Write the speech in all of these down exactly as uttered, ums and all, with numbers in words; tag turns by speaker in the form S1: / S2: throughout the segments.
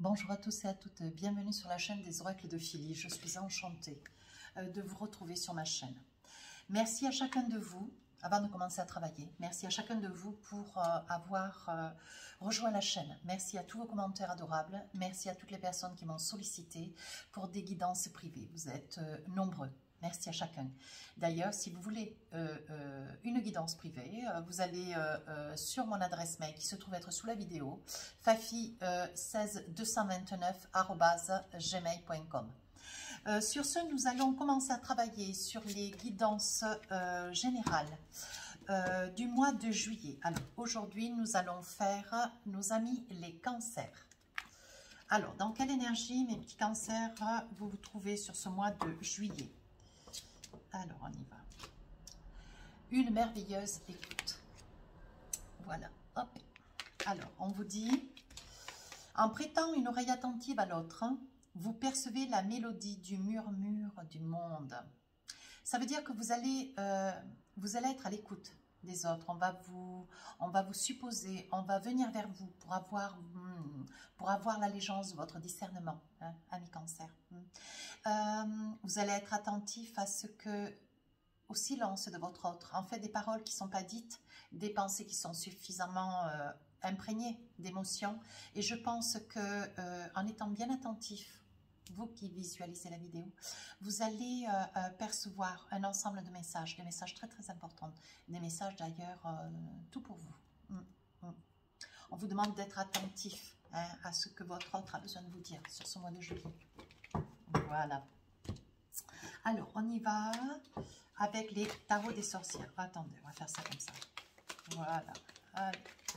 S1: Bonjour à tous et à toutes, bienvenue sur la chaîne des oracles de Philly. Je suis enchantée de vous retrouver sur ma chaîne. Merci à chacun de vous, avant de commencer à travailler, merci à chacun de vous pour euh, avoir euh, rejoint la chaîne. Merci à tous vos commentaires adorables, merci à toutes les personnes qui m'ont sollicité pour des guidances privées. Vous êtes euh, nombreux. Merci à chacun. D'ailleurs, si vous voulez euh, euh, une guidance privée, euh, vous allez euh, euh, sur mon adresse mail qui se trouve être sous la vidéo, fafi seize deux cent vingt-neuf arobase gmail point com. Euh, sur ce, nous allons commencer à travailler sur les guidances euh, générales euh, du mois de juillet. Alors, aujourd'hui, nous allons faire nos amis les cancers. Alors, dans quelle énergie, mes petits cancers, vous vous trouvez sur ce mois de juillet? Alors, on y va. Une merveilleuse écoute. Voilà. Hop. Alors, on vous dit, en prêtant une oreille attentive à l'autre, vous percevez la mélodie du murmure du monde. Ça veut dire que vous allez, euh, vous allez être à l'écoute des autres. On va vous, on va vous supposer, on va venir vers vous pour avoir, hmm, pour avoir l'allégeance de votre discernement, hein, ami cancer. Hmm. Euh, vous allez être attentif à ce que, au silence de votre autre, en fait des paroles qui ne sont pas dites, des pensées qui sont suffisamment euh, imprégnées d'émotions. Et je pense que euh, en étant bien attentif, vous qui visualisez la vidéo, vous allez euh, euh, percevoir un ensemble de messages, des messages très très importants, des messages d'ailleurs euh, tout pour vous. Mm, mm. On vous demande d'être attentif, hein, à ce que votre autre a besoin de vous dire sur ce mois de juillet. Voilà. Alors, on y va avec les tarots des sorcières. Attendez, on va faire ça comme ça. Voilà. Allez.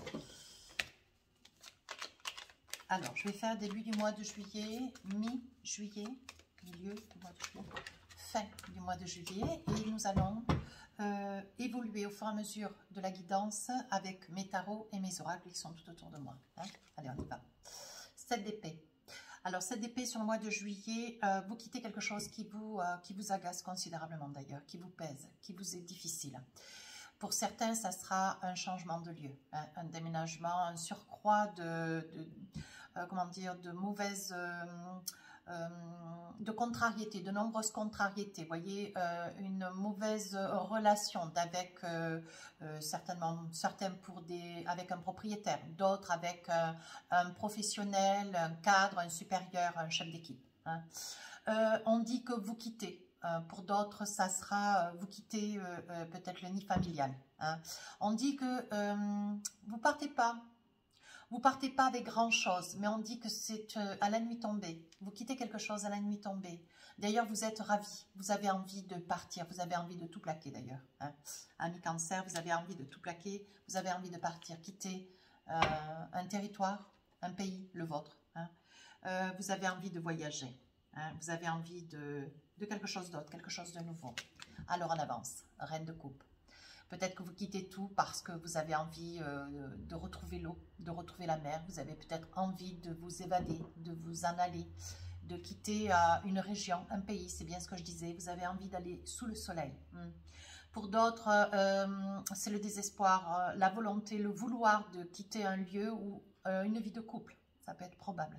S1: Alors, je vais faire début du mois de juillet, mi-juillet, milieu du mois de juillet, fin du mois de juillet. Et nous allons euh, évoluer au fur et à mesure de la guidance avec mes tarots et mes oracles qui sont tout autour de moi. Hein. Allez, on y va. sept d'épée. Alors, sept d'épée sur le mois de juillet, euh, vous quittez quelque chose qui vous, euh, qui vous agace considérablement d'ailleurs, qui vous pèse, qui vous est difficile. Pour certains, ça sera un changement de lieu, hein, un déménagement, un surcroît de, de euh, comment dire, de mauvaises, euh, euh, de contrariétés, de nombreuses contrariétés. Vous voyez, euh, une mauvaise relation avec euh, euh, certainement certains pour des, avec un propriétaire, d'autres avec euh, un professionnel, un cadre, un supérieur, un chef d'équipe. Hein. Euh, on dit que vous quittez. Euh, pour d'autres, ça sera, euh, vous quittez euh, euh, peut-être le nid familial. Hein. On dit que euh, vous partez pas, vous partez pas avec grand chose, mais on dit que c'est euh, à la nuit tombée. Vous quittez quelque chose à la nuit tombée. D'ailleurs, vous êtes ravis, vous avez envie de partir, vous avez envie de tout plaquer d'ailleurs. Hein. Ami cancer, vous avez envie de tout plaquer, vous avez envie de partir, quitter euh, un territoire, un pays, le vôtre. Hein. Euh, vous avez envie de voyager. Hein, vous avez envie de, de quelque chose d'autre, quelque chose de nouveau. Alors en avance, reine de coupe. Peut-être que vous quittez tout parce que vous avez envie euh, de retrouver l'eau, de retrouver la mer. Vous avez peut-être envie de vous évader, de vous en aller, de quitter euh, une région, un pays, c'est bien ce que je disais. Vous avez envie d'aller sous le soleil. Hum. Pour d'autres, euh, c'est le désespoir, euh, la volonté, le vouloir de quitter un lieu ou euh, une vie de couple. Ça peut être probable.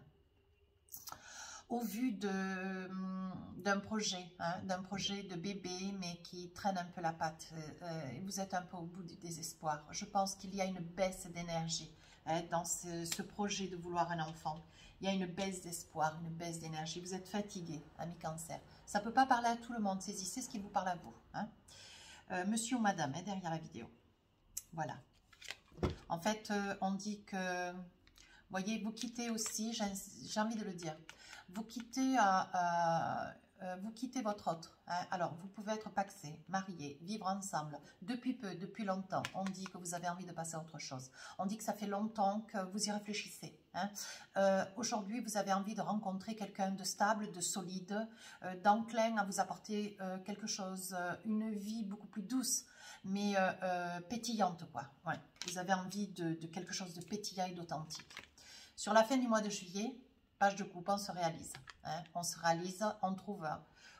S1: Au vu d'un projet, hein, d'un projet de bébé, mais qui traîne un peu la patte. Euh, vous êtes un peu au bout du désespoir. Je pense qu'il y a une baisse d'énergie hein, dans ce, ce projet de vouloir un enfant. Il y a une baisse d'espoir, une baisse d'énergie. Vous êtes fatigué, ami cancer. Ça ne peut pas parler à tout le monde. Saisissez ce qui vous parle à vous. Hein. Euh, monsieur ou madame, hein, derrière la vidéo. Voilà. En fait, euh, on dit que... Vous voyez, vous quittez aussi, j'ai envie de le dire, vous quittez, euh, euh, vous quittez votre autre. Hein. Alors, vous pouvez être paxé, marié, vivre ensemble, depuis peu, depuis longtemps. On dit que vous avez envie de passer à autre chose. On dit que ça fait longtemps que vous y réfléchissez. Hein. Euh, Aujourd'hui, vous avez envie de rencontrer quelqu'un de stable, de solide, euh, d'enclin à vous apporter euh, quelque chose, euh, une vie beaucoup plus douce, mais euh, euh, pétillante, quoi. Ouais. Vous avez envie de, de quelque chose de pétillant et d'authentique. Sur la fin du mois de juillet, page de coupe, on se réalise. Hein, on se réalise, on trouve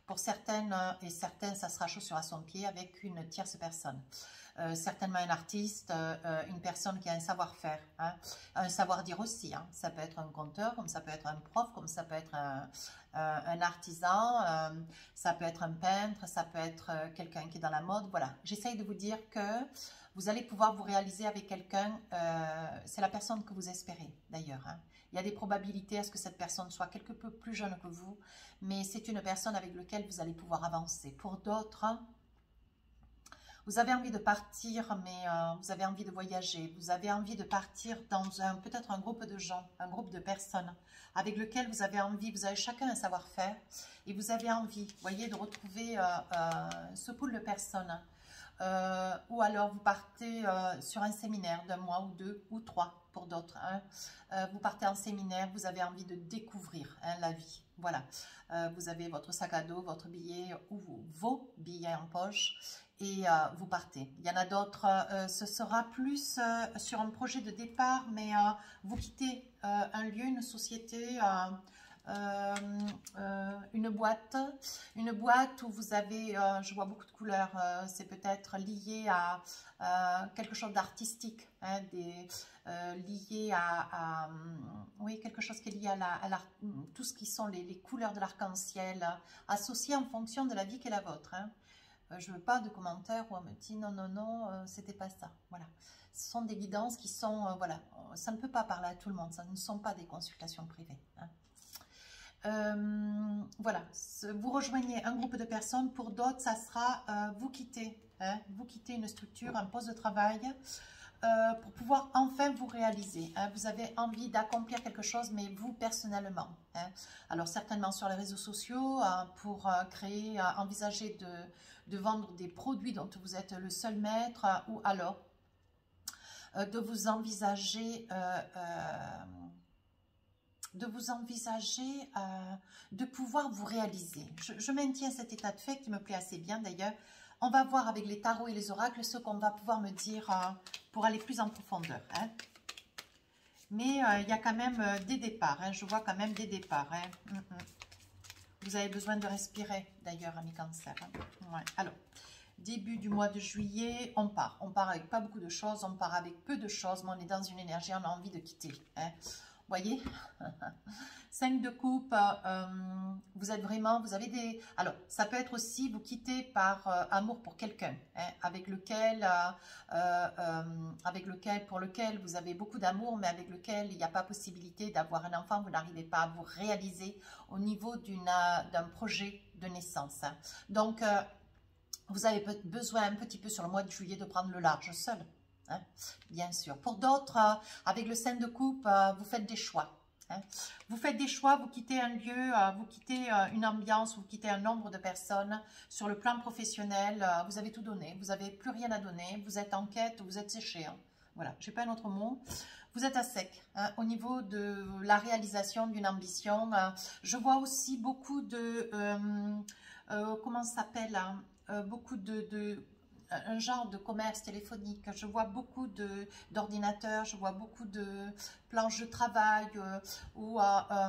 S1: Pour certaines et certains, ça sera chaussure à son pied avec une tierce personne. Euh, certainement un artiste, euh, une personne qui a un savoir-faire, hein, un savoir-dire aussi. Hein. Ça peut être un conteur, comme ça peut être un prof, comme ça peut être un, un, un artisan, euh, ça peut être un peintre, ça peut être quelqu'un qui est dans la mode. Voilà, j'essaye de vous dire que vous allez pouvoir vous réaliser avec quelqu'un, euh, c'est la personne que vous espérez d'ailleurs. Hein. Il y a des probabilités à ce que cette personne soit quelque peu plus jeune que vous, mais c'est une personne avec laquelle vous allez pouvoir avancer. Pour d'autres, vous avez envie de partir, mais euh, vous avez envie de voyager. Vous avez envie de partir dans un peut-être un groupe de gens, un groupe de personnes avec lequel vous avez envie, vous avez chacun un savoir-faire et vous avez envie, vous voyez, de retrouver euh, euh, ce pool de personnes. Euh, ou alors vous partez euh, sur un séminaire d'un mois ou deux ou trois pour d'autres. Hein. Euh, vous partez en séminaire, vous avez envie de découvrir hein, la vie. Voilà, euh, vous avez votre sac à dos, votre billet ou vos billets en poche et euh, vous partez. Il y en a d'autres, euh, ce sera plus euh, sur un projet de départ, mais euh, vous quittez euh, un lieu, une société, euh, euh, euh, une boîte, une boîte où vous avez, euh, je vois beaucoup de couleurs, euh, c'est peut-être lié à euh, quelque chose d'artistique, hein, des, euh, lié à, à, oui, quelque chose qui est lié à, la, à la, tout ce qui sont les, les couleurs de l'arc-en-ciel, associées en fonction de la vie qui est la vôtre. Hein. Je ne veux pas de commentaires où on me dit non, non, non, euh, c'était pas ça. Voilà. Ce sont des guidances qui sont, euh, voilà, ça ne peut pas parler à tout le monde, ça ne sont pas des consultations privées. Hein. Euh, voilà, vous rejoignez un groupe de personnes, pour d'autres, ça sera euh, vous quitter, hein, vous quittez une structure, un poste de travail, euh, pour pouvoir enfin vous réaliser. Hein. Vous avez envie d'accomplir quelque chose, mais vous personnellement. Hein. Alors certainement sur les réseaux sociaux, euh, pour euh, créer, euh, envisager de, de vendre des produits dont vous êtes le seul maître, euh, ou alors euh, de vous envisager... Euh, euh, de vous envisager euh, de pouvoir vous réaliser. Je, je maintiens cet état de fait qui me plaît assez bien d'ailleurs. On va voir avec les tarots et les oracles ce qu'on va pouvoir me dire euh, pour aller plus en profondeur. Hein. Mais euh, il y a quand même euh, des départs. Hein. Je vois quand même des départs. Hein. Mm -mm. Vous avez besoin de respirer d'ailleurs, amis cancer. Hein. Ouais. Alors, début du mois de juillet, on part. On part avec pas beaucoup de choses, on part avec peu de choses, mais on est dans une énergie, on a envie de quitter. Hein. Voyez, cinq de coupe, euh, vous êtes vraiment, vous avez des... Alors, ça peut être aussi, vous quittez par euh, amour pour quelqu'un, hein, avec lequel, euh, euh, avec lequel, pour lequel vous avez beaucoup d'amour, mais avec lequel il n'y a pas possibilité d'avoir un enfant, vous n'arrivez pas à vous réaliser au niveau d'un projet de naissance. Hein. Donc, euh, vous avez besoin un petit peu sur le mois de juillet de prendre le large seul. Hein, bien sûr. Pour d'autres, euh, avec le cinq de coupe, euh, vous faites des choix. Hein. Vous faites des choix, vous quittez un lieu, euh, vous quittez euh, une ambiance, vous quittez un nombre de personnes. Sur le plan professionnel, euh, vous avez tout donné, vous n'avez plus rien à donner, vous êtes en quête, vous êtes séché. Hein. Voilà, je n'ai pas un autre mot. Vous êtes à sec hein, au niveau de la réalisation d'une ambition. Euh, je vois aussi beaucoup de... Euh, euh, comment ça s'appelle hein, euh, beaucoup de... de un genre de commerce téléphonique, je vois beaucoup d'ordinateurs, je vois beaucoup de planches de travail euh, où, euh, euh,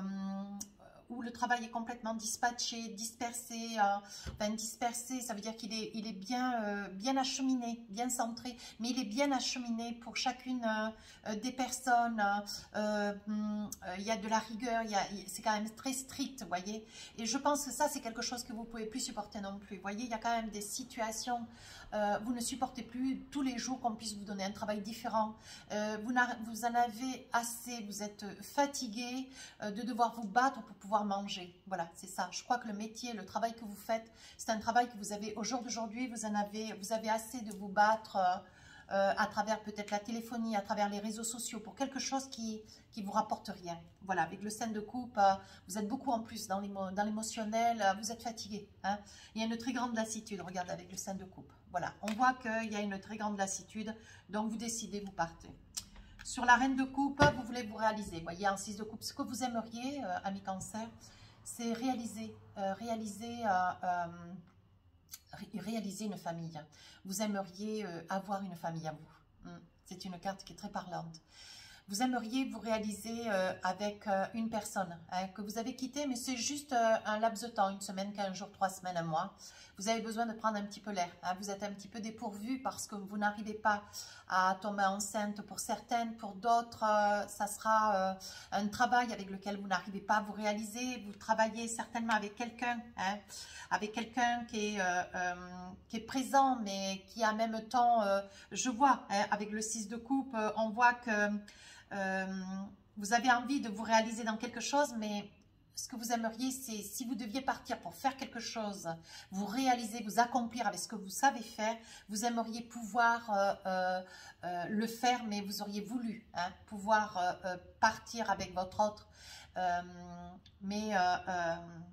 S1: où le travail est complètement dispatché, dispersé, euh, enfin dispersé, ça veut dire qu'il est, il est bien, euh, bien acheminé, bien centré, mais il est bien acheminé pour chacune euh, des personnes, euh, euh, il y a de la rigueur, c'est quand même très strict, vous voyez, et je pense que ça c'est quelque chose que vous ne pouvez plus supporter non plus, vous voyez, il y a quand même des situations, euh, vous ne supportez plus tous les jours qu'on puisse vous donner un travail différent, euh, vous, vous en avez assez, vous êtes fatigué euh, de devoir vous battre pour pouvoir manger. Voilà, c'est ça. Je crois que le métier, le travail que vous faites, c'est un travail que vous avez au jour d'aujourd'hui. Vous en avez, vous avez assez de vous battre euh, euh, à travers peut-être la téléphonie, à travers les réseaux sociaux pour quelque chose qui qui vous rapporte rien. Voilà, avec le cinq de coupe, euh, vous êtes beaucoup en plus dans l'émotionnel. Euh, vous êtes fatigué. Hein. Il y a une très grande lassitude. Regardez avec le cinq de coupe. Voilà, on voit qu'il y a une très grande lassitude. Donc vous décidez, vous partez. Sur la reine de coupe, vous voulez vous réaliser. Vous voyez, en six de coupe, ce que vous aimeriez, euh, amis cancer, c'est réaliser, euh, réaliser, euh, euh, ré réaliser une famille. Vous aimeriez euh, avoir une famille à vous. Hum. C'est une carte qui est très parlante. vous aimeriez vous réaliser euh, avec euh, une personne hein, que vous avez quittée, mais c'est juste euh, un laps de temps, une semaine, quinze jours, trois semaines, un mois. Vous avez besoin de prendre un petit peu l'air. Hein, vous êtes un petit peu dépourvu parce que vous n'arrivez pas à tomber enceinte pour certaines. Pour d'autres, euh, ça sera euh, un travail avec lequel vous n'arrivez pas à vous réaliser. Vous travaillez certainement avec quelqu'un, hein, avec quelqu'un qui, est, euh, euh, qui est présent, mais qui en même temps, euh, je vois, hein, avec le six de coupe, euh, on voit que Euh, vous avez envie de vous réaliser dans quelque chose, mais ce que vous aimeriez, c'est si vous deviez partir pour faire quelque chose, vous réaliser, vous accomplir avec ce que vous savez faire, vous aimeriez pouvoir euh, euh, euh, le faire, mais vous auriez voulu hein, pouvoir euh, euh, partir avec votre autre. Euh, mais euh, euh,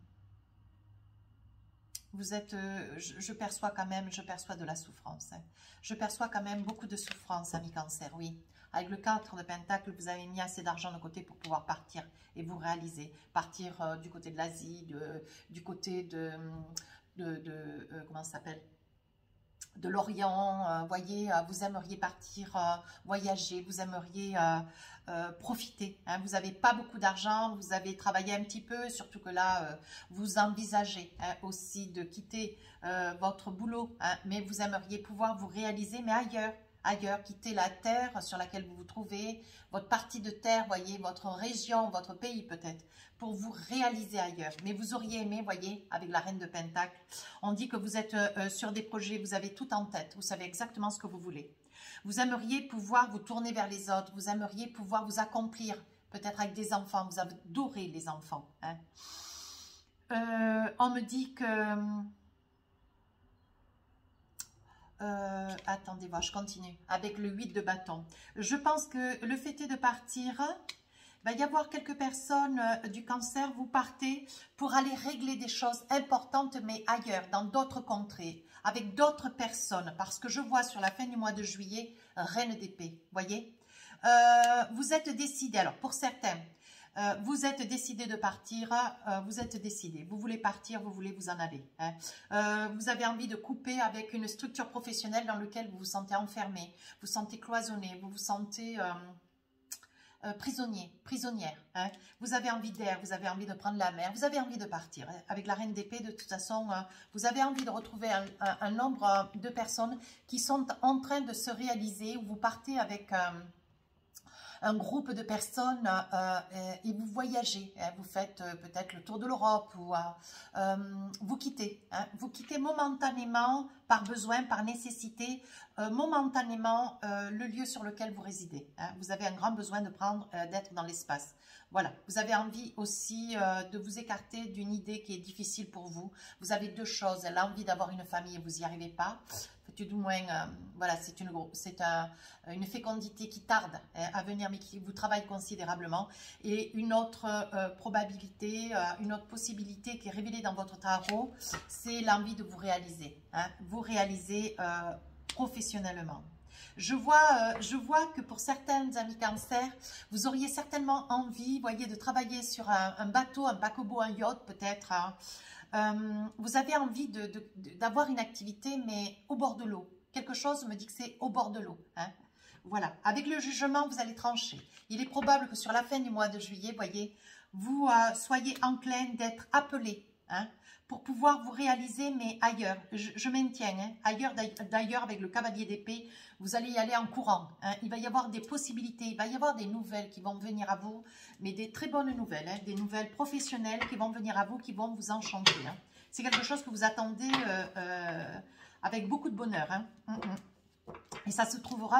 S1: vous êtes, euh, je, je perçois quand même, je perçois de la souffrance. Hein. Je perçois quand même beaucoup de souffrance, ami Cancer, oui. Avec le quatre de Pentacle, vous avez mis assez d'argent de côté pour pouvoir partir et vous réaliser. Partir euh, du côté de l'Asie, du côté de, de, de euh, comment ça s'appelle, de l'Orient. Euh, voyez, euh, vous aimeriez partir euh, voyager, vous aimeriez euh, euh, profiter. Hein. Vous n'avez pas beaucoup d'argent, vous avez travaillé un petit peu, surtout que là, euh, vous envisagez hein, aussi de quitter euh, votre boulot. Hein, mais vous aimeriez pouvoir vous réaliser, mais ailleurs. ailleurs, quitter la terre sur laquelle vous vous trouvez, votre partie de terre, voyez, votre région, votre pays peut-être, pour vous réaliser ailleurs. Mais vous auriez aimé, voyez, avec la Reine de Pentacle, on dit que vous êtes euh, sur des projets, vous avez tout en tête, vous savez exactement ce que vous voulez. Vous aimeriez pouvoir vous tourner vers les autres, vous aimeriez pouvoir vous accomplir, peut-être avec des enfants, vous adorez les enfants. Hein. Euh, on me dit que... Euh, attendez voir, je continue avec le huit de bâton. Je pense que le fait est de partir, il va y avoir quelques personnes euh, du Cancer, vous partez pour aller régler des choses importantes mais ailleurs, dans d'autres contrées, avec d'autres personnes, parce que je vois sur la fin du mois de juillet, Reine d'épée, voyez. Euh, vous êtes décidé, alors pour certains, Euh, vous êtes décidé de partir, euh, vous êtes décidé, vous voulez partir, vous voulez vous en aller. Hein. Euh, vous avez envie de couper avec une structure professionnelle dans laquelle vous vous sentez enfermé, vous vous sentez cloisonné, vous vous sentez euh, euh, prisonnier, prisonnière. Hein. Vous avez envie d'air, vous avez envie de prendre la mer, vous avez envie de partir. Hein. Avec la Reine d'épée, de toute façon, euh, vous avez envie de retrouver un, un, un nombre de personnes qui sont en train de se réaliser, où vous partez avec... Euh, un groupe de personnes euh, et vous voyagez, hein, vous faites euh, peut-être le tour de l'Europe ou euh, euh, vous quittez, hein, vous quittez momentanément par besoin, par nécessité, euh, momentanément euh, le lieu sur lequel vous résidez. Hein. Vous avez un grand besoin de prendre, euh, d'être dans l'espace. Voilà, vous avez envie aussi euh, de vous écarter d'une idée qui est difficile pour vous. Vous avez deux choses, l'envie d'avoir une famille et vous n'y arrivez pas. Du moins, euh, voilà, c'est une, c'est un, une fécondité qui tarde hein, à venir, mais qui vous travaille considérablement. Et une autre euh, probabilité, euh, une autre possibilité qui est révélée dans votre tarot, c'est l'envie de vous réaliser, hein, vous réaliser euh, professionnellement. Je vois, euh, je vois que pour certains amis Cancer, vous auriez certainement envie, voyez, de travailler sur un, un bateau, un paquebot, un yacht peut-être. Hein. Euh, vous avez envie de, de, de, d'avoir une activité, mais au bord de l'eau. Quelque chose me dit que c'est au bord de l'eau. Hein. Voilà. Avec le jugement, vous allez trancher. Il est probable que sur la fin du mois de juillet, voyez, vous euh, soyez enclin d'être appelé. Hein, pour pouvoir vous réaliser, mais ailleurs, je, je maintiens, hein, ailleurs d'ailleurs avec le cavalier d'épée, vous allez y aller en courant, hein, il va y avoir des possibilités, il va y avoir des nouvelles qui vont venir à vous, mais des très bonnes nouvelles, hein, des nouvelles professionnelles qui vont venir à vous, qui vont vous enchanter. Hein. C'est quelque chose que vous attendez euh, euh, avec beaucoup de bonheur. Hein. Mm -mm. Et ça se trouvera,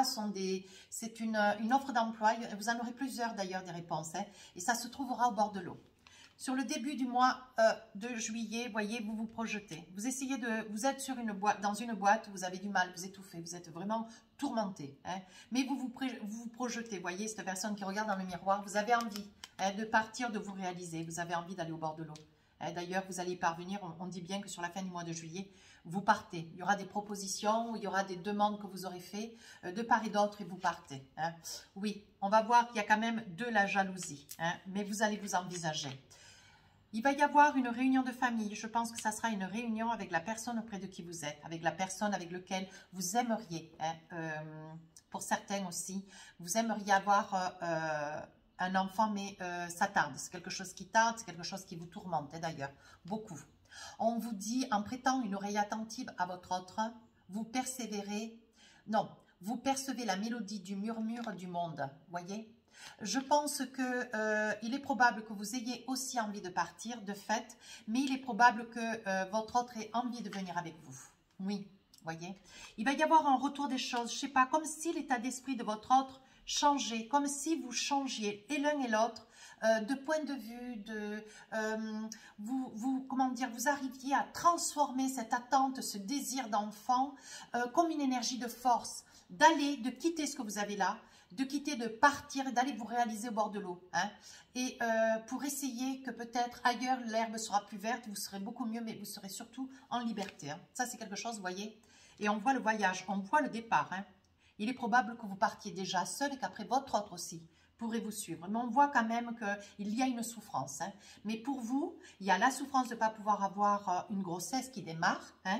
S1: c'est une, une offre d'emploi, vous en aurez plusieurs d'ailleurs des réponses, hein, et ça se trouvera au bord de l'eau. Sur le début du mois euh, de juillet, voyez, vous vous projetez. Vous essayez de, vous êtes sur une boîte, dans une boîte, vous avez du mal, vous étouffez, vous êtes vraiment tourmenté. Hein, mais vous vous, vous vous projetez, voyez, cette personne qui regarde dans le miroir, vous avez envie hein, de partir, de vous réaliser. Vous avez envie d'aller au bord de l'eau. Hein, d'ailleurs, vous allez y parvenir. On, on dit bien que sur la fin du mois de juillet, vous partez. Il y aura des propositions, il y aura des demandes que vous aurez fait euh, de part et d'autre et vous partez. Hein. Oui, on va voir qu'il y a quand même de la jalousie, hein, mais vous allez vous envisager. Il va y avoir une réunion de famille. Je pense que ça sera une réunion avec la personne auprès de qui vous êtes, avec la personne avec laquelle vous aimeriez, hein, euh, pour certains aussi, vous aimeriez avoir euh, euh, un enfant, mais euh, ça tarde. C'est quelque chose qui tarde, c'est quelque chose qui vous tourmente, hein, d'ailleurs, beaucoup. On vous dit, en prêtant une oreille attentive à votre autre, vous persévérez, non, vous percevez la mélodie du murmure du monde, voyez. Je pense qu'il euh, est probable que vous ayez aussi envie de partir, de fait, mais il est probable que euh, votre autre ait envie de venir avec vous. Oui, voyez. Il va y avoir un retour des choses, je ne sais pas, comme si l'état d'esprit de votre autre changeait, comme si vous changiez, et l'un et l'autre, euh, de point de vue, de, euh, vous, vous, comment dire, vous arriviez à transformer cette attente, ce désir d'enfant, euh, comme une énergie de force, d'aller, de quitter ce que vous avez là, de quitter, de partir, d'aller vous réaliser au bord de l'eau. Hein, et euh, pour essayer que peut-être ailleurs, l'herbe sera plus verte, vous serez beaucoup mieux, mais vous serez surtout en liberté. Hein. Ça, c'est quelque chose, vous voyez. Et on voit le voyage, on voit le départ. Hein. Il est probable que vous partiez déjà seul et qu'après votre autre aussi pourrait vous suivre. Mais on voit quand même qu'il y a une souffrance. Hein. Mais pour vous, il y a la souffrance de ne pas pouvoir avoir une grossesse qui démarre. Hein.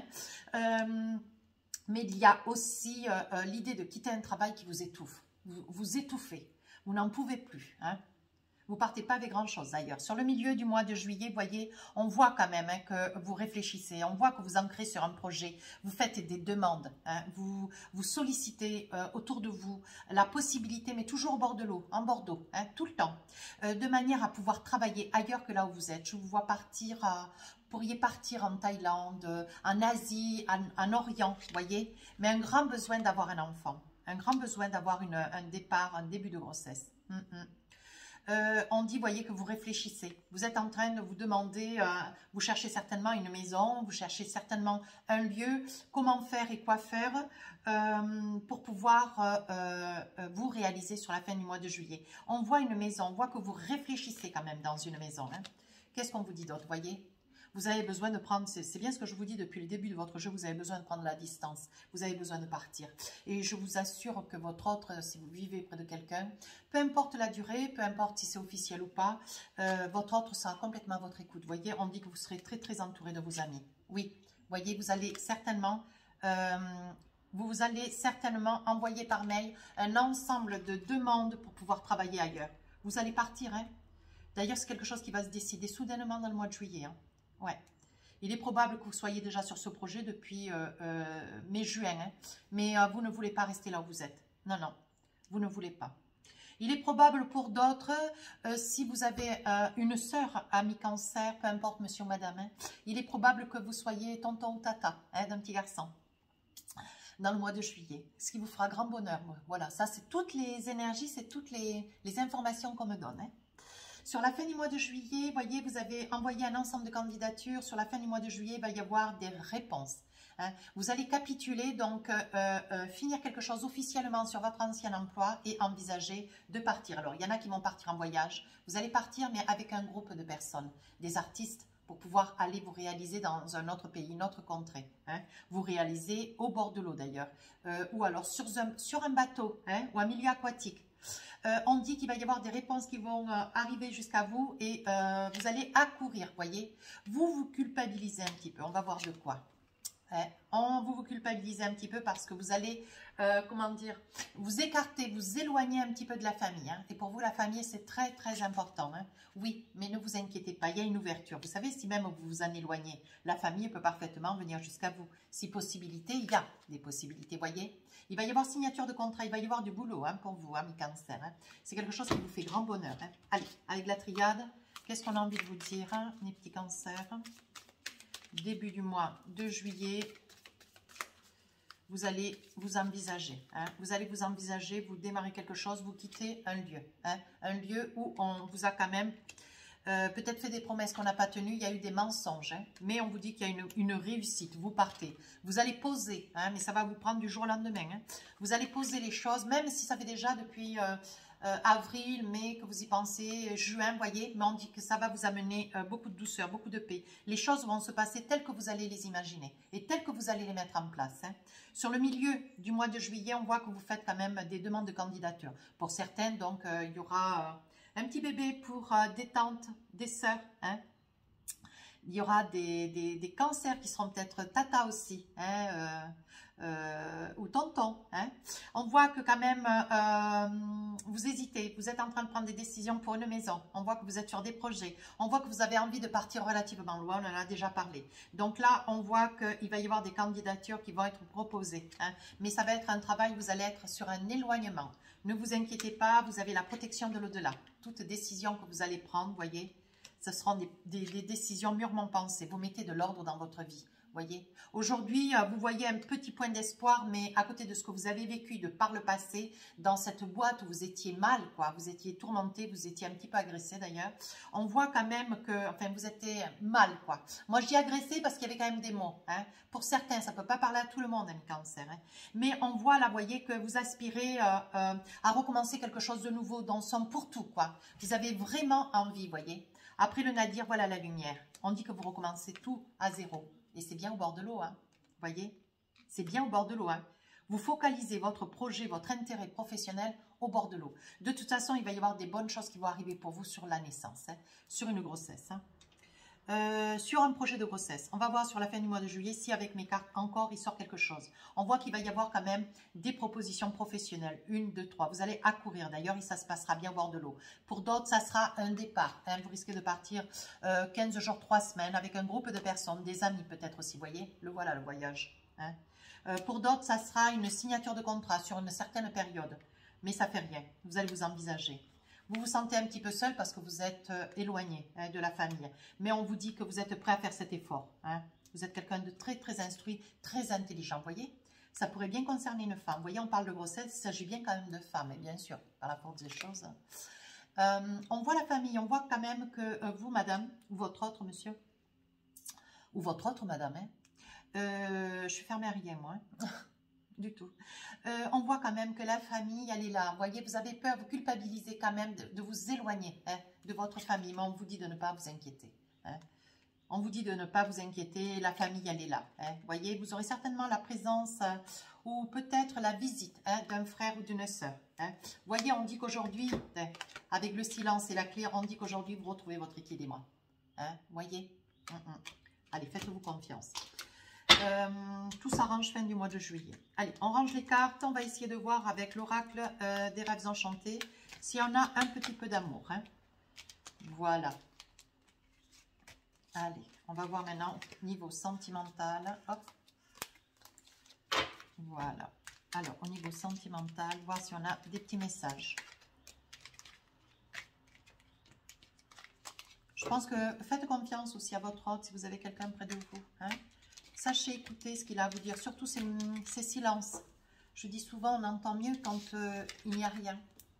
S1: Euh, mais il y a aussi euh, euh, l'idée de quitter un travail qui vous étouffe. Vous, vous étouffez, vous n'en pouvez plus. Hein. Vous partez pas avec grand-chose d'ailleurs. Sur le milieu du mois de juillet, vous voyez, on voit quand même, hein, que vous réfléchissez, on voit que vous ancrez sur un projet, vous faites des demandes, hein, vous, vous sollicitez euh, autour de vous la possibilité, mais toujours au bord de l'eau, en bord d'eau, hein, tout le temps, euh, de manière à pouvoir travailler ailleurs que là où vous êtes. Je vous vois partir, à, vous pourriez partir en Thaïlande, en Asie, en, en Orient, vous voyez, mais un grand besoin d'avoir un enfant. Un grand besoin d'avoir un départ, un début de grossesse. Mm -mm. Euh, on dit, voyez, que vous réfléchissez. Vous êtes en train de vous demander, euh, vous cherchez certainement une maison, vous cherchez certainement un lieu, comment faire et quoi faire euh, pour pouvoir euh, euh, vous réaliser sur la fin du mois de juillet. On voit une maison, on voit que vous réfléchissez quand même dans une maison. Hein. Qu'est-ce qu'on vous dit d'autre, voyez? Vous avez besoin de prendre, c'est bien ce que je vous dis depuis le début de votre jeu, vous avez besoin de prendre la distance, vous avez besoin de partir. Et je vous assure que votre autre, si vous vivez près de quelqu'un, peu importe la durée, peu importe si c'est officiel ou pas, euh, votre autre sera complètement à votre écoute. Vous voyez, on dit que vous serez très très entouré de vos amis. Oui, vous voyez, vous allez certainement... Euh, vous allez certainement envoyer par mail un ensemble de demandes pour pouvoir travailler ailleurs. Vous allez partir, hein. D'ailleurs, c'est quelque chose qui va se décider soudainement dans le mois de juillet, hein. Ouais, il est probable que vous soyez déjà sur ce projet depuis euh, euh, mai-juin, hein, mais euh, vous ne voulez pas rester là où vous êtes. Non, non, vous ne voulez pas. Il est probable pour d'autres, euh, si vous avez euh, une sœur amie cancer, peu importe monsieur ou madame, hein, il est probable que vous soyez tonton ou tata, hein, d'un petit garçon dans le mois de juillet, ce qui vous fera grand bonheur. Voilà, ça c'est toutes les énergies, c'est toutes les, les informations qu'on me donne, hein. Sur la fin du mois de juillet, voyez, vous avez envoyé un ensemble de candidatures. Sur la fin du mois de juillet, il va y avoir des réponses. Hein. Vous allez capituler, donc euh, euh, finir quelque chose officiellement sur votre ancien emploi et envisager de partir. Alors, il y en a qui vont partir en voyage. Vous allez partir, mais avec un groupe de personnes, des artistes, pour pouvoir aller vous réaliser dans un autre pays, une autre contrée. Hein. Vous réaliser au bord de l'eau d'ailleurs, euh, ou alors sur un, sur un bateau, hein, ou un milieu aquatique. Euh, on dit qu'il va y avoir des réponses qui vont euh, arriver jusqu'à vous et euh, vous allez accourir, voyez. Vous vous culpabilisez un petit peu, on va voir de quoi. Hein, on vous vous culpabilisez un petit peu parce que vous allez, euh, comment dire, vous écarter, vous éloigner un petit peu de la famille. Hein. Et pour vous, la famille, c'est très, très important. Hein. Oui, mais ne vous inquiétez pas, il y a une ouverture. Vous savez, si même vous vous en éloignez, la famille peut parfaitement venir jusqu'à vous. Si possibilité, il y a des possibilités, voyez. Il va y avoir signature de contrat, il va y avoir du boulot, hein, pour vous, amis cancer. Hein. C'est quelque chose qui vous fait grand bonheur. Hein. Allez, avec la triade, qu'est-ce qu'on a envie de vous dire, hein, les petits cancers? Début du mois de juillet, vous allez vous envisager. Hein. Vous allez vous envisager, vous démarrez quelque chose, vous quittez un lieu. Hein. Un lieu où on vous a quand même euh, peut-être fait des promesses qu'on n'a pas tenues, il y a eu des mensonges. Hein. Mais on vous dit qu'il y a une, une réussite, vous partez. Vous allez poser, hein, mais ça va vous prendre du jour au lendemain. Hein. Vous allez poser les choses, même si ça fait déjà depuis... Euh, Euh, avril, mai, que vous y pensez, juin, voyez, mais on dit que ça va vous amener euh, beaucoup de douceur, beaucoup de paix. Les choses vont se passer telles que vous allez les imaginer et telles que vous allez les mettre en place. Hein. Sur le milieu du mois de juillet, on voit que vous faites quand même des demandes de candidature. Pour certains, donc, euh, il y aura euh, un petit bébé pour euh, détente des sœurs, hein. Il y aura des, des, des cancers qui seront peut-être tata aussi, hein, euh, euh, ou tonton. Hein. On voit que quand même, euh, vous hésitez, vous êtes en train de prendre des décisions pour une maison. On voit que vous êtes sur des projets. On voit que vous avez envie de partir relativement loin, on en a déjà parlé. Donc là, on voit qu'il va y avoir des candidatures qui vont être proposées. Hein. Mais ça va être un travail, vous allez être sur un éloignement. Ne vous inquiétez pas, vous avez la protection de l'au-delà. Toute décision que vous allez prendre, voyez, ce seront des, des, des décisions mûrement pensées. Vous mettez de l'ordre dans votre vie. Voyez, aujourd'hui, vous voyez un petit point d'espoir, mais à côté de ce que vous avez vécu de par le passé, dans cette boîte où vous étiez mal, quoi, vous étiez tourmenté, vous étiez un petit peu agressé d'ailleurs, on voit quand même que, enfin, vous étiez mal, quoi. Moi, je dis agressé parce qu'il y avait quand même des mots, hein. Pour certains, ça ne peut pas parler à tout le monde, un cancer, hein. Mais on voit là, voyez, que vous aspirez euh, euh, à recommencer quelque chose de nouveau, dans son pour tout, quoi. Vous avez vraiment envie, voyez. Après le nadir, voilà la lumière. On dit que vous recommencez tout à zéro. Et c'est bien au bord de l'eau, hein. Vous voyez, c'est bien au bord de l'eau. Hein. Vous focalisez votre projet, votre intérêt professionnel au bord de l'eau. De toute façon, il va y avoir des bonnes choses qui vont arriver pour vous sur la naissance, hein, sur une grossesse. Hein. Euh, sur un projet de grossesse, on va voir sur la fin du mois de juillet si avec mes cartes encore il sort quelque chose. On voit qu'il va y avoir quand même des propositions professionnelles, une, deux, trois. Vous allez accourir d'ailleurs et ça se passera bien au bord de l'eau. Pour d'autres, ça sera un départ. Hein. Vous risquez de partir euh, quinze jours, trois semaines avec un groupe de personnes, des amis peut-être aussi. Vous voyez, le voilà le voyage. Hein. Euh, pour d'autres, ça sera une signature de contrat sur une certaine période. Mais ça fait rien. Vous allez vous envisager. Vous vous sentez un petit peu seul parce que vous êtes euh, éloigné hein, de la famille. Mais on vous dit que vous êtes prêt à faire cet effort. Hein. Vous êtes quelqu'un de très, très instruit, très intelligent. Vous voyez, ça pourrait bien concerner une femme. Vous voyez, on parle de grossesse, il s'agit bien quand même de femmes. Et bien sûr, par la force des choses. Euh, on voit la famille. On voit quand même que euh, vous, madame, ou votre autre monsieur, ou votre autre madame, hein, euh, je suis fermée à rien, moi. Hein. Du tout. Euh, on voit quand même que la famille, elle est là. Vous voyez, vous avez peur, vous culpabilisez quand même de, de vous éloigner hein, de votre famille. Mais on vous dit de ne pas vous inquiéter. Hein. On vous dit de ne pas vous inquiéter. La famille, elle est là. Hein. Vous voyez, vous aurez certainement la présence euh, ou peut-être la visite hein, d'un frère ou d'une sœur. Hein. Vous voyez, on dit qu'aujourd'hui, hein, avec le silence et la clé, on dit qu'aujourd'hui, vous retrouvez votre équilibre. Hein. Vous voyez mm -mm. Allez, faites-vous confiance. Euh, tout s'arrange fin du mois de juillet. Allez, on range les cartes. On va essayer de voir avec l'oracle euh, des rêves enchantés s'il y en a un petit peu d'amour. Hein. Voilà. Allez, on va voir maintenant niveau sentimental. Hop. Voilà. Alors, au niveau sentimental, voir si on a des petits messages. Je pense que faites confiance aussi à votre hôte si vous avez quelqu'un près de vous. Hein. Sachez écouter ce qu'il a à vous dire, surtout ces, ces silences. Je dis souvent, on entend mieux quand euh, il n'y a rien.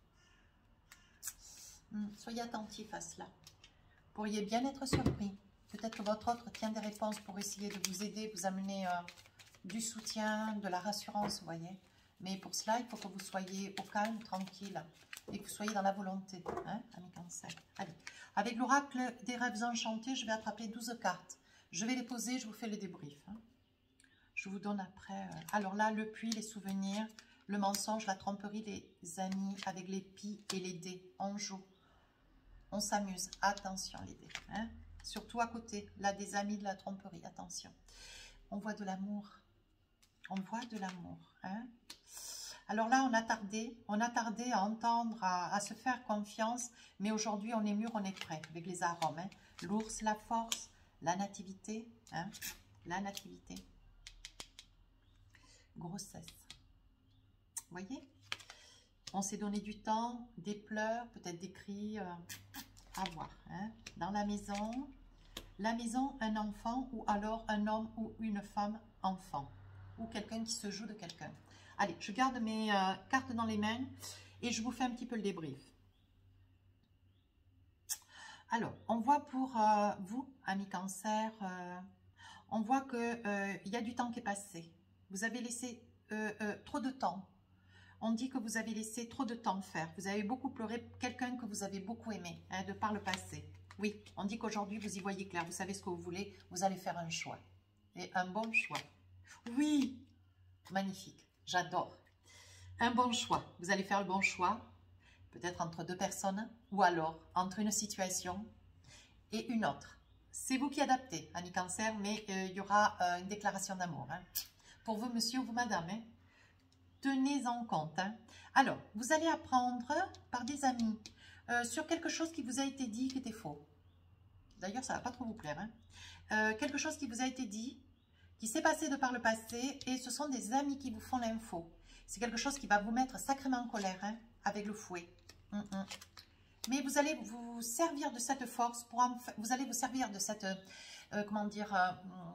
S1: Hum, soyez attentifs à cela. Vous pourriez bien être surpris. Peut-être que votre autre tient des réponses pour essayer de vous aider, vous amener euh, du soutien, de la rassurance, vous voyez. Mais pour cela, il faut que vous soyez au calme, tranquille, et que vous soyez dans la volonté, hein, ami Cancer. Allez, avec l'oracle des rêves enchantés, je vais attraper douze cartes. Je vais les poser, je vous fais le débrief. Hein. Je vous donne après. Euh, alors là, le puits, les souvenirs, le mensonge, la tromperie, les amis, avec les pies et les dés. On joue. On s'amuse. Attention les dés. Hein. Surtout à côté, là, des amis, de la tromperie. Attention. On voit de l'amour. On voit de l'amour. Hein. Alors là, on a tardé. On a tardé à entendre, à, à se faire confiance. Mais aujourd'hui, on est mûr, on est prêt avec les arômes. Hein. L'ours, la force. La nativité, hein, la nativité, grossesse. Vous voyez, on s'est donné du temps, des pleurs, peut-être des cris, euh, à voir. Hein. Dans la maison, la maison, un enfant ou alors un homme ou une femme enfant ou quelqu'un qui se joue de quelqu'un. Allez, je garde mes euh, cartes dans les mains et je vous fais un petit peu le débrief. Alors, on voit pour euh, vous, amis Cancer, euh, on voit qu'il euh, y a du temps qui est passé. Vous avez laissé euh, euh, trop de temps. On dit que vous avez laissé trop de temps faire. Vous avez beaucoup pleuré quelqu'un que vous avez beaucoup aimé, hein, de par le passé. Oui, on dit qu'aujourd'hui, vous y voyez clair. Vous savez ce que vous voulez. Vous allez faire un choix. Et un bon choix. Oui, magnifique. J'adore. Un bon choix. Vous allez faire le bon choix. Peut-être entre deux personnes ou alors entre une situation et une autre. c'est vous qui adaptez, ami Cancer, mais euh, il y aura euh, une déclaration d'amour. Hein. Pour vous, monsieur ou vous, madame. Hein. Tenez en compte. Hein. Alors, vous allez apprendre par des amis euh, sur quelque chose qui vous a été dit qui était faux. D'ailleurs, ça ne va pas trop vous plaire. Hein. Euh, quelque chose qui vous a été dit, qui s'est passé de par le passé, et ce sont des amis qui vous font l'info. C'est quelque chose qui va vous mettre sacrément en colère, hein, avec le fouet. Mm -mm. Mais vous allez vous servir de cette force, pour en, vous allez vous servir de cette, euh, comment dire, euh,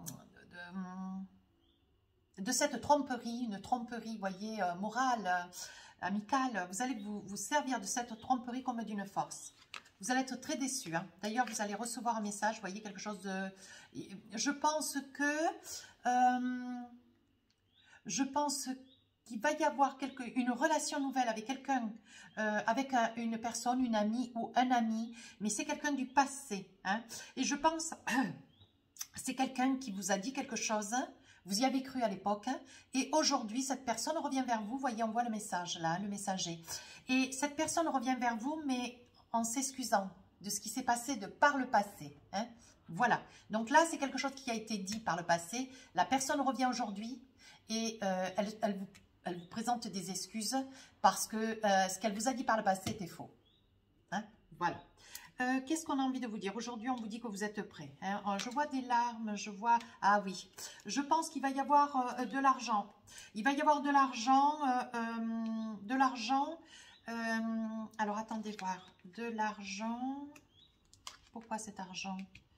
S1: de, de cette tromperie, une tromperie, voyez, euh, morale, euh, amicale. Vous allez vous, vous servir de cette tromperie comme d'une force. Vous allez être très déçus. Hein. D'ailleurs, vous allez recevoir un message, vous voyez, quelque chose de... Je pense que... Euh, je pense qu'il va y avoir quelque, une relation nouvelle avec quelqu'un, euh, avec un, une personne, une amie ou un ami, mais c'est quelqu'un du passé. Hein. Et je pense, c'est quelqu'un qui vous a dit quelque chose, vous y avez cru à l'époque, et aujourd'hui, cette personne revient vers vous, voyez, on voit le message là, le messager. Et cette personne revient vers vous, mais en s'excusant de ce qui s'est passé de par le passé. Hein. Voilà. Donc là, c'est quelque chose qui a été dit par le passé. La personne revient aujourd'hui et euh, elle, elle, vous, elle vous présente des excuses parce que euh, ce qu'elle vous a dit par le passé était faux. Hein. Voilà. Euh, Qu'est-ce qu'on a envie de vous dire? Aujourd'hui, on vous dit que vous êtes prêts. Hein. Je vois des larmes, je vois... Ah oui. Je pense qu'il va y avoir euh, de l'argent. Il va y avoir de l'argent, euh, euh, de l'argent... Euh, alors, attendez voir. De l'argent. Pourquoi cet argent?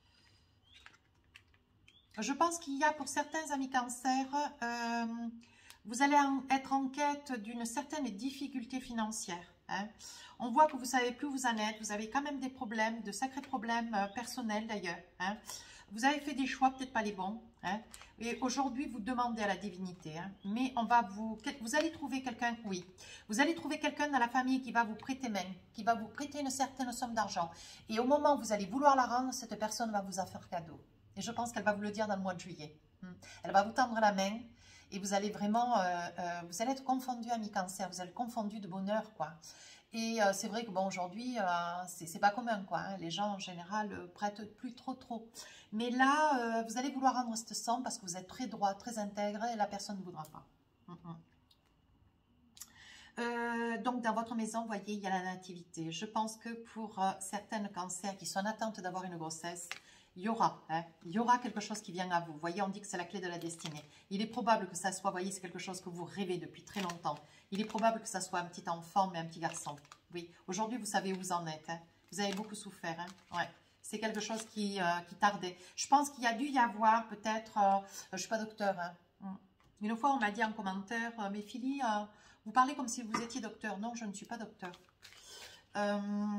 S1: Je pense qu'il y a pour certains amis Cancer, euh, vous allez en, être en quête d'une certaine difficulté financière. Hein. On voit que vous ne savez plus où vous en êtes. Vous avez quand même des problèmes, de sacrés problèmes euh, personnels d'ailleurs. Hein. Vous avez fait des choix, peut-être pas les bons. Hein. Et aujourd'hui, vous demandez à la divinité. Hein. Mais on va vous... Vous allez trouver quelqu'un, oui. Vous allez trouver quelqu'un dans la famille qui va vous prêter main, qui va vous prêter une certaine somme d'argent. Et au moment où vous allez vouloir la rendre, cette personne va vous en faire cadeau. Et je pense qu'elle va vous le dire dans le mois de juillet. Elle va vous tendre la main et vous allez vraiment... Euh, euh, vous allez être confondu, ami Cancer. Vous allez être confondu de bonheur, quoi. Et euh, c'est vrai que bon, aujourd'hui, euh, c'est pas commun, quoi. Hein. Les gens, en général, euh, prêtent plus trop, trop. Mais là, euh, vous allez vouloir rendre cette somme parce que vous êtes très droit, très intègre et la personne ne voudra pas. Mm -hmm. Euh, donc, dans votre maison, vous voyez, il y a la nativité. Je pense que pour euh, certaines cancers qui sont en attente d'avoir une grossesse, il y aura, hein, il y aura quelque chose qui vient à vous. Vous voyez, on dit que c'est la clé de la destinée. Il est probable que ça soit, vous voyez, c'est quelque chose que vous rêvez depuis très longtemps. Il est probable que ça soit un petit enfant, mais un petit garçon. Oui, aujourd'hui, vous savez où vous en êtes. Hein. Vous avez beaucoup souffert. Hein. Ouais. C'est quelque chose qui, euh, qui tardait. Je pense qu'il y a dû y avoir peut-être, euh, je ne suis pas docteur. Hein. Une fois, on m'a dit en commentaire, euh, mais Philly, euh, vous parlez comme si vous étiez docteur. Non, je ne suis pas docteur. Euh...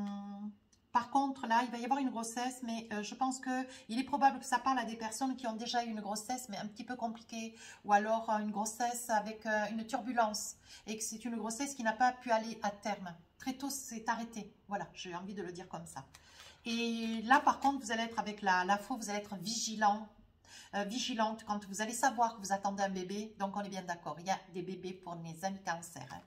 S1: Par contre, là, il va y avoir une grossesse, mais euh, je pense qu'il est probable que ça parle à des personnes qui ont déjà eu une grossesse, mais un petit peu compliquée, ou alors euh, une grossesse avec euh, une turbulence, et que c'est une grossesse qui n'a pas pu aller à terme. Très tôt, c'est arrêté. Voilà, j'ai envie de le dire comme ça. Et là, par contre, vous allez être avec la, la faux, vous allez être vigilant, euh, vigilante quand vous allez savoir que vous attendez un bébé. Donc, on est bien d'accord. Il y a des bébés pour mes amis Cancer. Hein.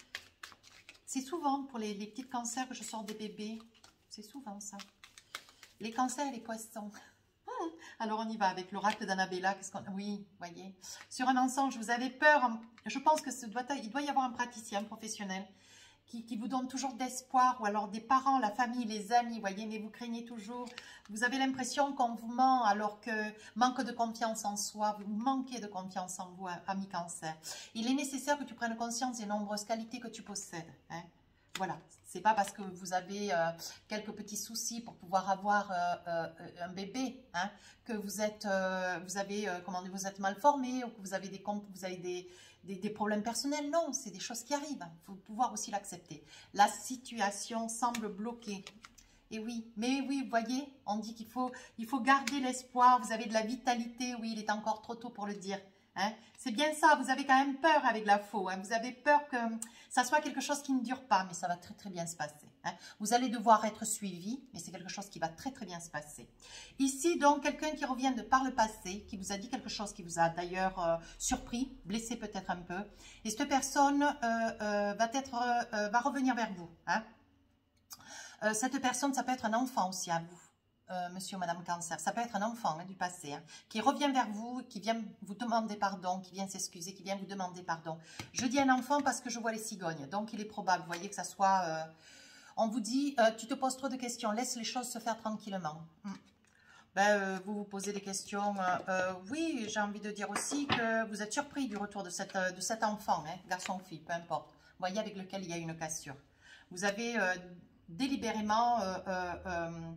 S1: C'est souvent pour les, les petits cancers que je sors des bébés. C'est souvent ça. Les cancers et les poissons. Alors on y va avec l'oracle d'Annabella. Qu'est-ce qu'on... Oui, voyez. Sur un mensonge, vous avez peur. Je pense que ce doit... il doit y avoir un praticien professionnel qui, qui vous donne toujours d'espoir. Ou alors des parents, la famille, les amis, voyez. Mais vous craignez toujours. Vous avez l'impression qu'on vous ment alors que manque de confiance en soi. Vous manquez de confiance en vous, ami Cancer. Il est nécessaire que tu prennes conscience des nombreuses qualités que tu possèdes. Hein. Voilà, c'est pas parce que vous avez euh, quelques petits soucis pour pouvoir avoir euh, euh, un bébé, hein, que vous êtes, euh, vous avez, euh, comment dire, vous êtes mal formé ou que vous avez des, vous avez des, des, des problèmes personnels. Non, c'est des choses qui arrivent. Il faut pouvoir aussi l'accepter. La situation semble bloquée. Et oui, mais oui, vous voyez, on dit qu'il faut, il faut garder l'espoir. Vous avez de la vitalité. Oui, il est encore trop tôt pour le dire. Hein. C'est bien ça, vous avez quand même peur avec la faux. Hein. Vous avez peur que ça soit quelque chose qui ne dure pas, mais ça va très très bien se passer. Hein. Vous allez devoir être suivi, mais c'est quelque chose qui va très très bien se passer. Ici, donc, quelqu'un qui revient de par le passé, qui vous a dit quelque chose qui vous a d'ailleurs euh, surpris, blessé peut-être un peu. Et cette personne euh, euh, va, être, euh, va revenir vers vous. Hein. Euh, cette personne, ça peut être un enfant aussi à vous. euh, monsieur ou madame Cancer. Ça peut être un enfant hein, du passé, hein, qui revient vers vous, qui vient vous demander pardon, qui vient s'excuser, qui vient vous demander pardon. Je dis un enfant parce que je vois les cigognes, donc il est probable, vous voyez, que ça soit... Euh, on vous dit, euh, tu te poses trop de questions, laisse les choses se faire tranquillement. Hmm. Ben, euh, vous vous posez des questions. Euh, euh, oui, j'ai envie de dire aussi que vous êtes surpris du retour de, cette, de cet enfant, hein, garçon ou fille, peu importe. Vous voyez, avec lequel il y a une cassure. Vous avez euh, délibérément euh, euh, euh,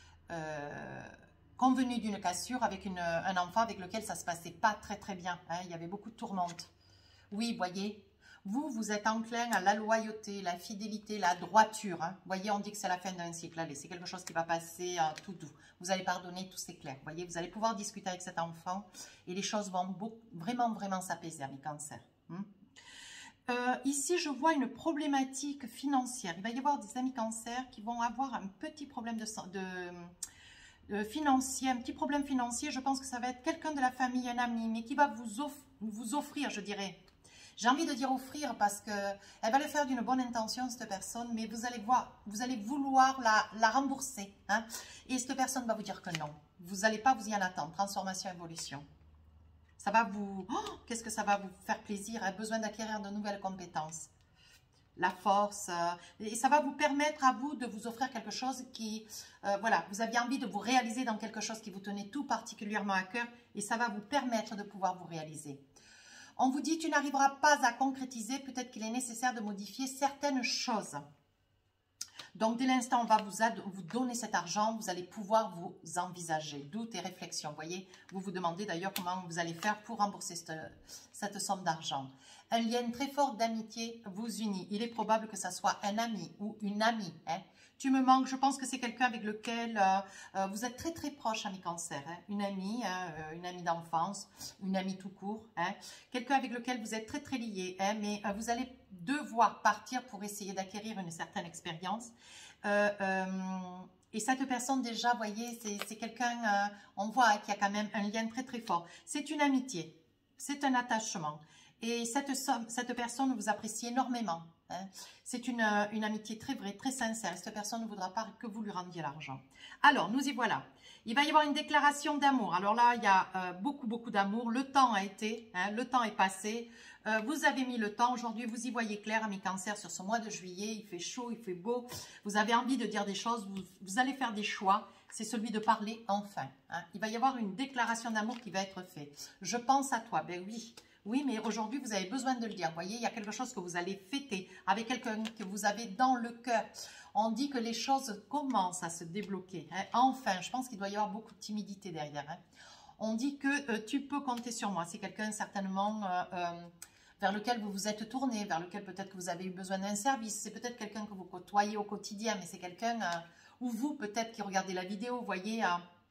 S1: euh, convenu d'une cassure avec une, un enfant avec lequel ça ne se passait pas très très bien. Hein, il y avait beaucoup de tourmentes. Oui, voyez. Vous, vous êtes enclin à la loyauté, la fidélité, la droiture. Hein. Vous voyez, on dit que c'est la fin d'un cycle. Allez, c'est quelque chose qui va passer euh, tout doux. Vous allez pardonner, tout c'est clair. Vous voyez, vous allez pouvoir discuter avec cet enfant et les choses vont beaucoup, vraiment, vraiment s'apaiser, mes cancers. Hum. Euh, ici, je vois une problématique financière. Il va y avoir des amis cancers qui vont avoir un petit problème de, de, de financier, un petit problème financier. Je pense que ça va être quelqu'un de la famille, un ami, mais qui va vous, off vous offrir, je dirais. J'ai envie de dire offrir parce qu'elle va le faire d'une bonne intention, cette personne, mais vous allez voir, vous allez vouloir la, la rembourser. Hein, et cette personne va vous dire que non. Vous n'allez pas vous y en attendre. Transformation, évolution. Ça va vous... Oh, qu'est-ce que ça va vous faire plaisir? Elle a besoin d'acquérir de nouvelles compétences. La force. Euh, et ça va vous permettre à vous de vous offrir quelque chose qui... Euh, voilà, vous aviez envie de vous réaliser dans quelque chose qui vous tenait tout particulièrement à cœur. Et ça va vous permettre de pouvoir vous réaliser. On vous dit, tu n'arriveras pas à concrétiser, peut-être qu'il est nécessaire de modifier certaines choses. Donc, dès l'instant, on va vous, vous donner cet argent, vous allez pouvoir vous envisager. Doute et réflexion, vous voyez. Vous vous demandez d'ailleurs comment vous allez faire pour rembourser cette, cette somme d'argent. Un lien très fort d'amitié vous unit. Il est probable que ça soit un ami ou une amie. Hein. Tu me manques, je pense que c'est quelqu'un avec lequel euh, euh, vous êtes très très proche, ami cancer. Hein. Une amie, hein, euh, une amie d'enfance, une amie tout court. Hein. Quelqu'un avec lequel vous êtes très très lié, hein, mais euh, vous allez devoir partir pour essayer d'acquérir une certaine expérience. Euh, euh, et cette personne déjà, vous voyez, c'est quelqu'un, euh, on voit hein, qu'il y a quand même un lien très très fort. C'est une amitié, c'est un attachement. Et cette, somme, cette personne vous apprécie énormément. Hein. C'est une, une amitié très vraie, très sincère. Cette personne ne voudra pas que vous lui rendiez l'argent. Alors, nous y voilà. Il va y avoir une déclaration d'amour. Alors là, il y a euh, beaucoup, beaucoup d'amour. Le temps a été, hein, le temps est passé. Euh, vous avez mis le temps. Aujourd'hui, vous y voyez clair, amis cancer, sur ce mois de juillet. Il fait chaud, il fait beau. Vous avez envie de dire des choses. Vous, vous allez faire des choix. C'est celui de parler enfin. Hein. Il va y avoir une déclaration d'amour qui va être faite. Je pense à toi. Ben oui. Oui, mais aujourd'hui, vous avez besoin de le dire. Vous voyez, il y a quelque chose que vous allez fêter avec quelqu'un que vous avez dans le cœur. On dit que les choses commencent à se débloquer. Hein. Enfin, je pense qu'il doit y avoir beaucoup de timidité derrière. Hein. On dit que euh, tu peux compter sur moi. C'est quelqu'un certainement euh, euh, vers lequel vous vous êtes tourné, vers lequel peut-être que vous avez eu besoin d'un service. C'est peut-être quelqu'un que vous côtoyez au quotidien, mais c'est quelqu'un, euh, ou vous peut-être qui regardez la vidéo, vous voyez... Euh,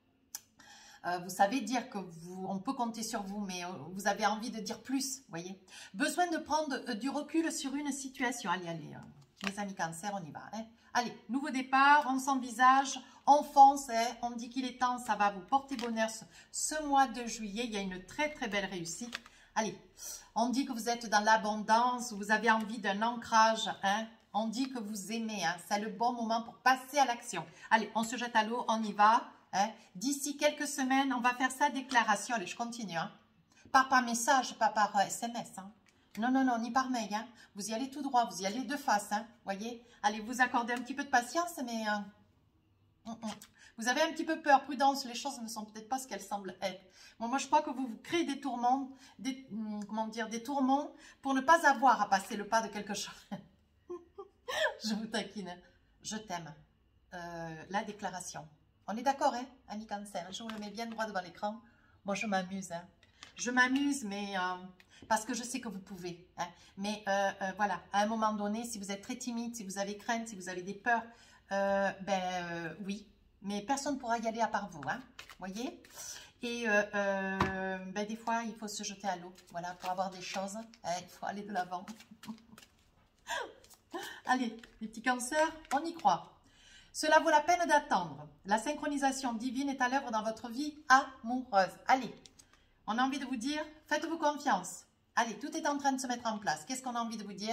S1: Euh, vous savez dire que vous, on peut compter sur vous, mais euh, vous avez envie de dire plus, voyez. Besoin de prendre euh, du recul sur une situation. Allez, allez, euh, mes amis cancer, on y va. Hein. Allez, nouveau départ, on s'envisage, on fonce, hein. On dit qu'il est temps, ça va vous porter bonheur ce, ce mois de juillet. Il y a une très, très belle réussite. Allez, on dit que vous êtes dans l'abondance, vous avez envie d'un ancrage, hein. On dit que vous aimez, hein. C'est le bon moment pour passer à l'action. Allez, on se jette à l'eau, on y va. Hein? D'ici quelques semaines, on va faire sa déclaration. Allez, je continue. Hein? Pas par message, pas par euh, S M S. Hein? Non, non, non, ni par mail. Hein? Vous y allez tout droit, vous y allez de face. Hein? Voyez? Allez, vous accordez un petit peu de patience, mais euh, mm -mm. vous avez un petit peu peur, prudence. Les choses ne sont peut-être pas ce qu'elles semblent être. Bon, moi, je crois que vous, vous créez des tourments, des, mm, comment dire, des tourments pour ne pas avoir à passer le pas de quelque chose. Je vous taquine. Je t'aime. Euh, la déclaration. On est d'accord, hein, ami cancer, je vous le mets bien droit devant l'écran. Moi, je m'amuse. Hein. Je m'amuse, mais euh, parce que je sais que vous pouvez. Hein. Mais euh, euh, voilà, à un moment donné, si vous êtes très timide, si vous avez crainte, si vous avez des peurs, euh, ben euh, oui. Mais personne ne pourra y aller à part vous. Hein, voyez. Et euh, euh, ben, des fois, il faut se jeter à l'eau. Voilà, pour avoir des choses. Hein, il faut aller de l'avant. Allez, les petits cancers, on y croit. Cela vaut la peine d'attendre. La synchronisation divine est à l'œuvre dans votre vie amoureuse. Allez, on a envie de vous dire, faites-vous confiance. Allez, tout est en train de se mettre en place. Qu'est-ce qu'on a envie de vous dire?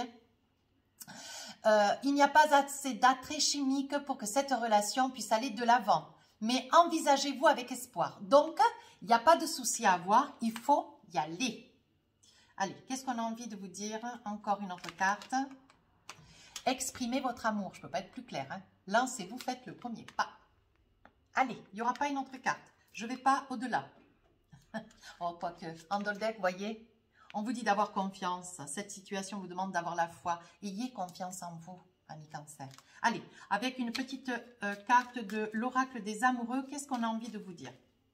S1: euh, Il n'y a pas assez d'attrait chimique pour que cette relation puisse aller de l'avant. mais envisagez-vous avec espoir. Donc, il n'y a pas de souci à avoir, il faut y aller. Allez, qu'est-ce qu'on a envie de vous dire? Encore une autre carte. Exprimez votre amour, je ne peux pas être plus clair. Hein. Lancez-vous, faites le premier pas. Allez, il n'y aura pas une autre carte. Je ne vais pas au-delà. Oh, quoique, en deck, vous voyez, on vous dit d'avoir confiance. Cette situation vous demande d'avoir la foi. Ayez confiance en vous, amis Cancer. Allez, avec une petite euh, carte de l'oracle des amoureux, qu'est-ce qu'on a envie de vous dire?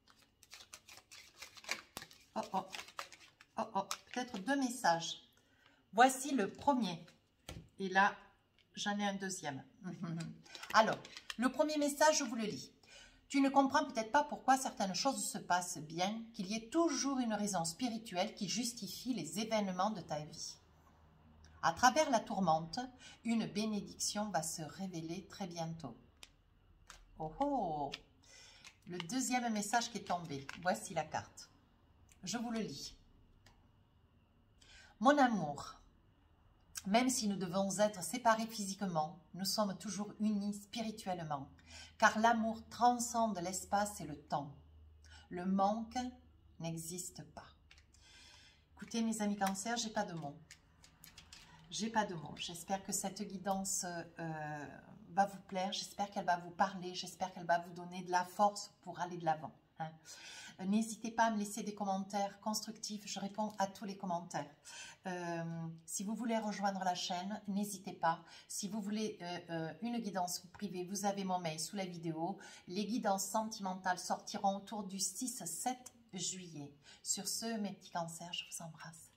S1: Oh, oh, oh, oh, peut-être deux messages. Voici le premier. Et là, j'en ai un deuxième. Alors, le premier message, je vous le lis. Tu ne comprends peut-être pas pourquoi certaines choses se passent bien, qu'il y ait toujours une raison spirituelle qui justifie les événements de ta vie. À travers la tourmente, une bénédiction va se révéler très bientôt. Oh oh! Le deuxième message qui est tombé. Voici la carte. Je vous le lis. Mon amour, même si nous devons être séparés physiquement, nous sommes toujours unis spirituellement, car l'amour transcende l'espace et le temps. Le manque n'existe pas. Écoutez, mes amis Cancer, j'ai pas de mots. J'ai pas de mots. J'espère que cette guidance euh, va vous plaire. J'espère qu'elle va vous parler. J'espère qu'elle va vous donner de la force pour aller de l'avant. Hein. N'hésitez pas à me laisser des commentaires constructifs. Je réponds à tous les commentaires. Euh, si vous voulez rejoindre la chaîne, n'hésitez pas. Si vous voulez euh, euh, une guidance privée, vous avez mon mail sous la vidéo. Les guidances sentimentales sortiront autour du six sept juillet. Sur ce, mes petits cancers, je vous embrasse.